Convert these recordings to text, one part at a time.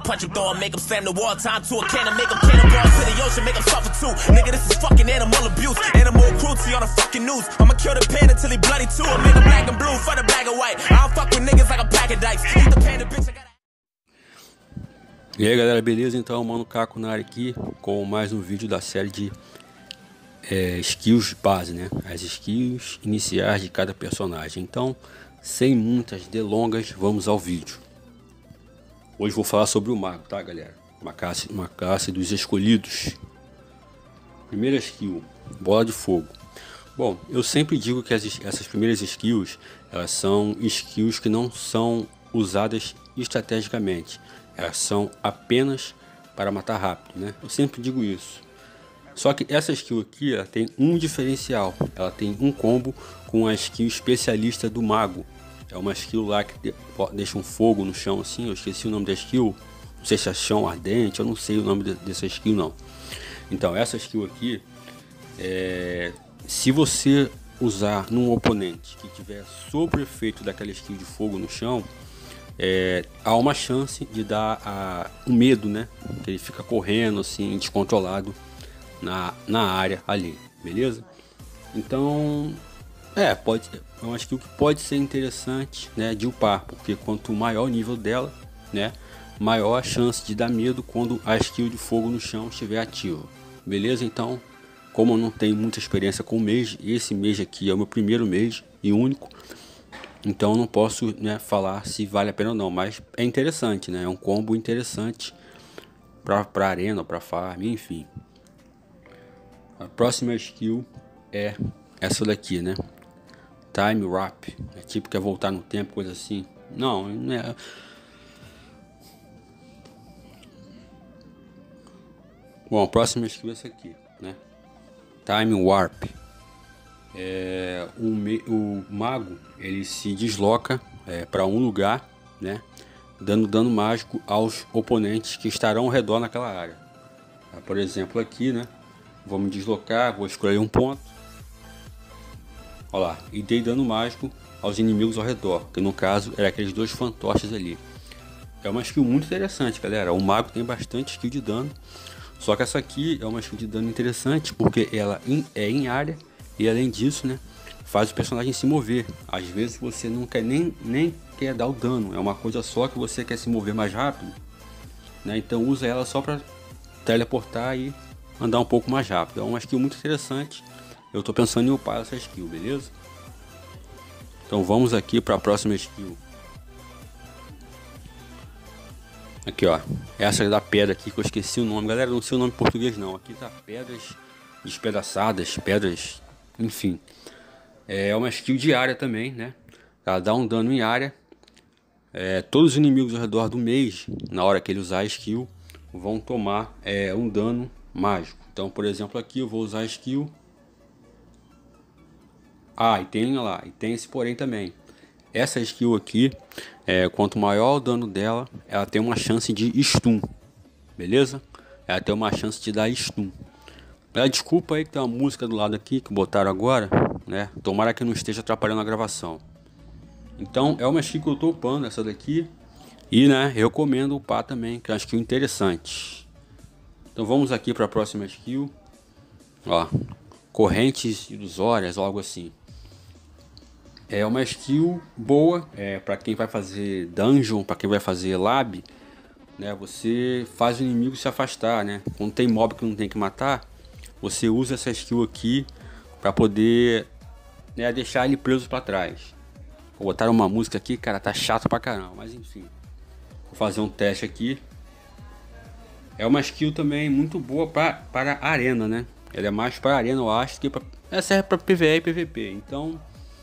punch him, throw him, make him slam the wall, time to a cannon, make him cannonball to the ocean, make him suffer too. Nigga, this is fucking animal abuse, animal cruelty on the fucking news. I'ma kill the panda till he bloody too, I'll make him black and blue for the black and white. I don't fuck with niggas like a pack of dice. Eat the panda, bitch, I gotta... E aí galera, beleza? Então, Mano Caco na área aqui com mais um vídeo da série de skills base, né? As skills iniciais de cada personagem. Então, sem muitas delongas, vamos ao vídeo. Hoje vou falar sobre o mago, tá galera? Uma classe dos escolhidos. Primeira skill, bola de fogo. Bom, eu sempre digo que essas primeiras skills, elas são skills que não são usadas estrategicamente. Elas são apenas para matar rápido, né? Eu sempre digo isso. Só que essa skill aqui, ela tem um diferencial. Ela tem um combo com a skill especialista do mago. É uma skill lá que deixa um fogo no chão assim. Eu esqueci o nome da skill. Não sei se é chão ardente. Eu não sei o nome dessa skill não. Então essa skill aqui, se você usar num oponente que tiver sob o efeito daquela skill de fogo no chão, há uma chance de dar um medo, né? Que ele fica correndo assim, descontrolado na área ali, beleza? Então, é uma skill que pode ser interessante, né, de upar, porque quanto maior o nível dela, né, maior a chance de dar medo quando a skill de fogo no chão estiver ativa, beleza? Então, como eu não tenho muita experiência com o mage, e esse mage aqui é o meu primeiro mage e único, então não posso, né, falar se vale a pena ou não, mas é interessante, né? É um combo interessante para arena, para farm, enfim. A próxima skill é essa daqui, né? Time Warp. É tipo que é voltar no tempo, coisa assim. Não é. Bom, a próxima skill é essa aqui, né? Time Warp. O mago, ele se desloca para um lugar, né, dando dano mágico aos oponentes que estarão ao redor naquela área. Por exemplo aqui, né, vou me deslocar, vou escolher um ponto, olha lá, e dei dano mágico aos inimigos ao redor, que no caso era aqueles dois fantoches ali. É uma skill muito interessante, galera. O mago tem bastante skill de dano, só que essa aqui é uma skill de dano interessante porque ela é em área. E além disso, né, faz o personagem se mover. Às vezes você não quer nem quer dar o dano, é uma coisa só que você quer se mover mais rápido, né? Então usa ela só para teleportar e andar um pouco mais rápido. É uma skill muito interessante. Eu tô pensando em upar essa skill, beleza? Então vamos aqui para a próxima skill. Aqui ó, essa da pedra aqui que eu esqueci o nome, galera. Não sei o nome em português não. Aqui tá pedras despedaçadas, pedras, enfim. É uma skill de área também, né? Ela dá um dano em área. Todos os inimigos ao redor do mage, na hora que ele usar a skill, vão tomar um dano mágico. Então, por exemplo, aqui eu vou usar a skill. E tem esse porém também. Essa skill aqui, quanto maior o dano dela, ela tem uma chance de stun, beleza? Ela tem uma chance de dar stun. Desculpa aí que tem uma música do lado aqui que botaram agora, né? Tomara que não esteja atrapalhando a gravação. Então é uma skill que eu tô upando essa daqui. E, né, eu recomendo upar também, que é uma skill interessante. Então vamos aqui para a próxima skill. Ó, correntes ilusórias, algo assim. É uma skill boa, para quem vai fazer dungeon, para quem vai fazer lab, né? Você faz o inimigo se afastar, né? Quando tem mob que não tem que matar, você usa essa skill aqui para poder, né, deixar ele preso para trás. Vou botar uma música aqui, cara, tá chato pra caramba, mas enfim. Vou fazer um teste aqui. É uma skill também muito boa para arena, né? Ela é mais para arena, eu acho, que ela serve para PvE e PvP. Então,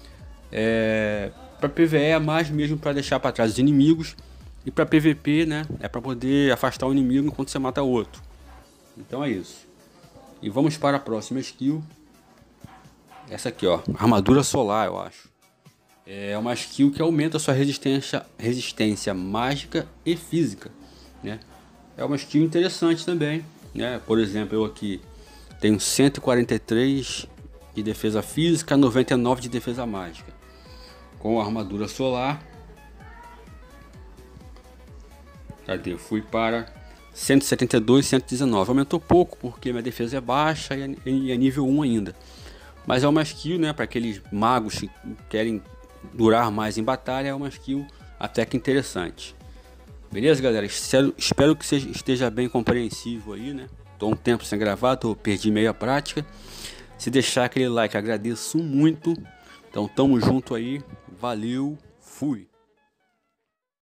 para PvE é mais mesmo para deixar para trás os inimigos, e para PvP, né, é para poder afastar o inimigo enquanto você mata o outro. Então é isso. E vamos para a próxima skill. Essa aqui, ó, armadura solar, eu acho. É uma skill que aumenta a sua resistência mágica e física, né? É uma skill interessante também, né? Por exemplo, eu aqui tenho 143 de defesa física, 99 de defesa mágica. Com a armadura solar, Cadê? Fui para 172, 119. Aumentou pouco porque minha defesa é baixa e é nível 1 ainda. Mas é uma skill, né? Para aqueles magos que querem durar mais em batalha, é uma skill até que interessante. Beleza, galera? Espero que esteja bem compreensível aí, né? Tô um tempo sem gravar, perdi meia prática. Se deixar aquele like, agradeço muito. Então tamo junto aí. Valeu, fui!